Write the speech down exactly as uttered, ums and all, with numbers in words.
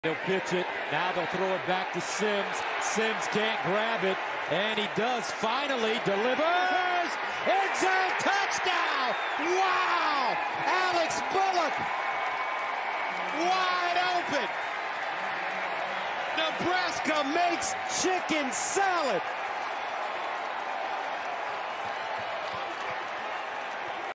They'll pitch it. Now they'll throw it back to Sims. Sims can't grab it, and he does finally. Delivers. End zone touchdown. Wow. Alex Bullock. Wide open. Nebraska makes chicken salad.